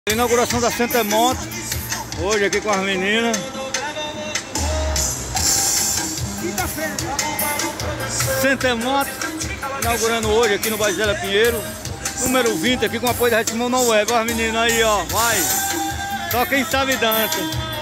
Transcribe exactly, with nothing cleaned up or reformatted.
Inauguração da Centemoto, hoje aqui com as meninas. Centemoto, inaugurando hoje aqui no bairro Zé Pinheiro, número vinte, aqui com apoio da Rede Simão Noé. Olha as meninas aí, ó, vai. Só quem sabe dança.